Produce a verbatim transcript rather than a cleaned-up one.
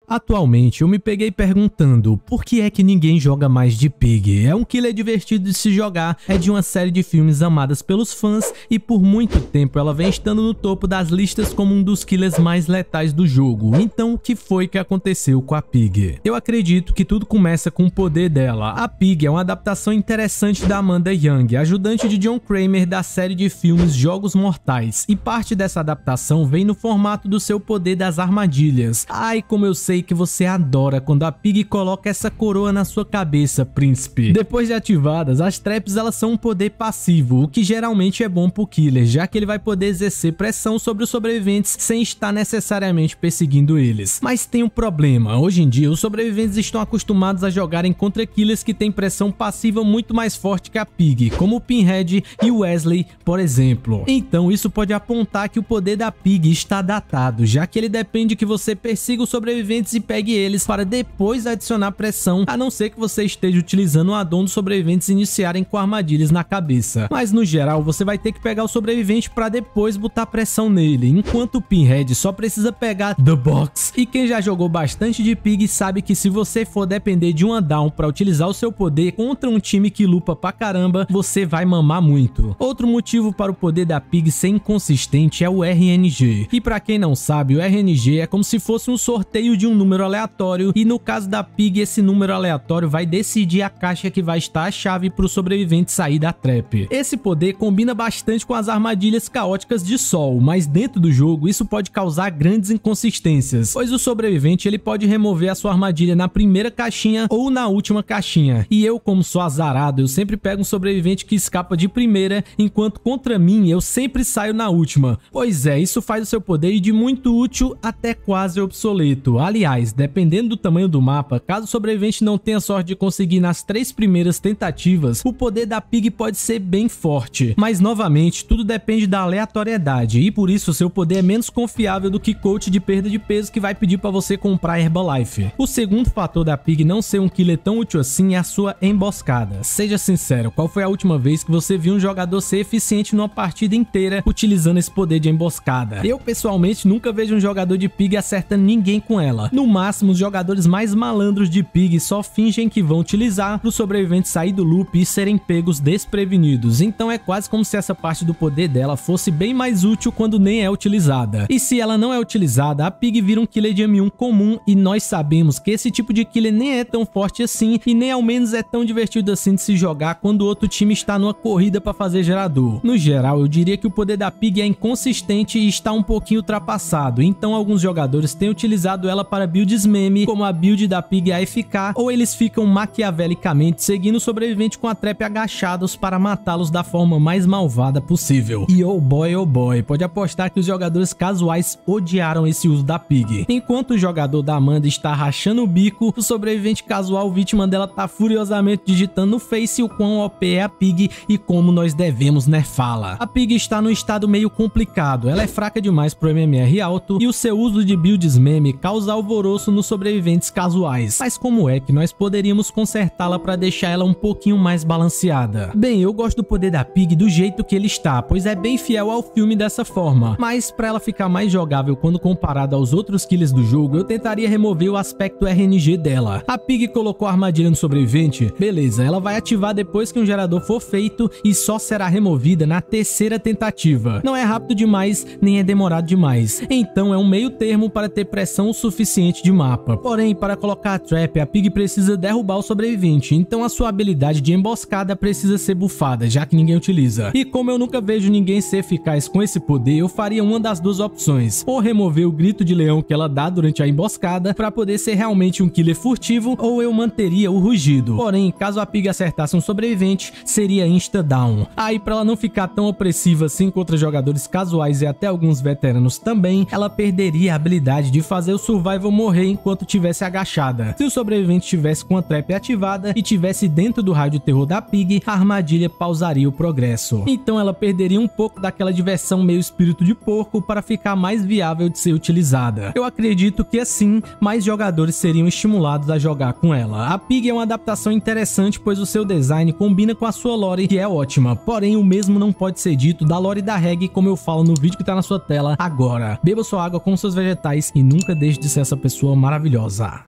Atualmente eu me peguei perguntando por que é que ninguém joga mais de Pig. É um killer divertido de se jogar, é de uma série de filmes amadas pelos fãs e por muito tempo ela vem estando no topo das listas como um dos killers mais letais do jogo. Então o que foi que aconteceu com a Pig? Eu acredito que tudo começa com o poder dela. A Pig é uma adaptação interessante da Amanda Young, ajudante de John Kramer da série de filmes Jogos Mortais, e parte dessa adaptação vem no formato do seu poder das armadilhas. Ai, como eu sei que você adora quando a Pig coloca essa coroa na sua cabeça, príncipe. Depois de ativadas, as traps elas são um poder passivo, o que geralmente é bom pro killer, já que ele vai poder exercer pressão sobre os sobreviventes sem estar necessariamente perseguindo eles. Mas tem um problema, hoje em dia os sobreviventes estão acostumados a jogarem contra killers que têm pressão passiva muito mais forte que a Pig, como o Pinhead e o Wesley, por exemplo. Então isso pode apontar que o poder da Pig está datado, já que ele depende que você persiga os sobreviventes e pegue eles para depois adicionar pressão, a não ser que você esteja utilizando o addon dos sobreviventes iniciarem com armadilhas na cabeça. Mas no geral você vai ter que pegar o sobrevivente para depois botar pressão nele, enquanto o Pinhead só precisa pegar The Box. E quem já jogou bastante de Pig sabe que se você for depender de um addon para utilizar o seu poder contra um time que lupa pra caramba, você vai mamar muito. Outro motivo para o poder da Pig ser inconsistente é o R N G. E para quem não sabe, o R N G é como se fosse um sorteio de um número aleatório, e no caso da Pig esse número aleatório vai decidir a caixa que vai estar a chave para o sobrevivente sair da trap. Esse poder combina bastante com as armadilhas caóticas de Sol, mas dentro do jogo isso pode causar grandes inconsistências, pois o sobrevivente ele pode remover a sua armadilha na primeira caixinha ou na última caixinha, e eu, como sou azarado, eu sempre pego um sobrevivente que escapa de primeira, enquanto contra mim eu sempre saio na última. Pois é, isso faz o seu poder ir de muito útil até quase obsoleto. Aliás, dependendo do tamanho do mapa, caso o sobrevivente não tenha sorte de conseguir nas três primeiras tentativas, o poder da Pig pode ser bem forte. Mas novamente, tudo depende da aleatoriedade, e por isso seu poder é menos confiável do que coach de perda de peso que vai pedir para você comprar Herbalife. O segundo fator da Pig não ser um killer tão útil assim é a sua emboscada. Seja sincero, qual foi a última vez que você viu um jogador ser eficiente numa partida inteira utilizando esse poder de emboscada? Eu pessoalmente nunca vejo um jogador de Pig acertando ninguém com ela. No máximo, os jogadores mais malandros de Pig só fingem que vão utilizar para os sobreviventes sair do loop e serem pegos desprevenidos. Então é quase como se essa parte do poder dela fosse bem mais útil quando nem é utilizada. E se ela não é utilizada, a Pig vira um killer de M um comum, e nós sabemos que esse tipo de killer nem é tão forte assim e nem ao menos é tão divertido assim de se jogar quando o outro time está numa corrida para fazer gerador. No geral, eu diria que o poder da Pig é inconsistente e está um pouquinho ultrapassado, então alguns jogadores têm utilizado ela para builds meme, como a build da Pig A F K, ou eles ficam maquiavelicamente seguindo o sobrevivente com a trap agachados para matá-los da forma mais malvada possível. E oh boy, oh boy, pode apostar que os jogadores casuais odiaram esse uso da Pig. Enquanto o jogador da Amanda está rachando o bico, o sobrevivente casual vítima dela tá furiosamente digitando no Face o quão O P é a Pig e como nós devemos nerfá-la. A Pig está num estado meio complicado, ela é fraca demais pro M M R alto e o seu uso de builds meme causa alvoroço nos sobreviventes casuais. Mas como é que nós poderíamos consertá-la para deixar ela um pouquinho mais balanceada? Bem, eu gosto do poder da Pig do jeito que ele está, pois é bem fiel ao filme dessa forma, mas para ela ficar mais jogável quando comparada aos outros killers do jogo, eu tentaria remover o aspecto R N G dela. A Pig colocou a armadilha no sobrevivente, beleza, ela vai ativar depois que um gerador for feito e só será removida na terceira tentativa. Não é rápido demais, nem é demorado demais, então é um meio termo para ter pressão o suficiente de mapa. Porém, para colocar a trap, a Pig precisa derrubar o sobrevivente, então a sua habilidade de emboscada precisa ser bufada, já que ninguém utiliza. E como eu nunca vejo ninguém ser eficaz com esse poder, eu faria uma das duas opções, ou remover o grito de leão que ela dá durante a emboscada para poder ser realmente um killer furtivo, ou eu manteria o rugido. Porém, caso a Pig acertasse um sobrevivente, seria insta-down. Aí, para ela não ficar tão opressiva assim contra jogadores casuais e até alguns veteranos também, ela perderia a habilidade de fazer o survival morrer enquanto tivesse agachada. Se o sobrevivente tivesse com a trap ativada e tivesse dentro do raio de terror da Pig, a armadilha pausaria o progresso. Então ela perderia um pouco daquela diversão meio espírito de porco para ficar mais viável de ser utilizada. Eu acredito que assim, mais jogadores seriam estimulados a jogar com ela. A Pig é uma adaptação interessante, pois o seu design combina com a sua lore, que é ótima, porém o mesmo não pode ser dito da lore da Reg, como eu falo no vídeo que tá na sua tela agora. Beba sua água com seus vegetais e nunca deixe de ser essa pessoa maravilhosa.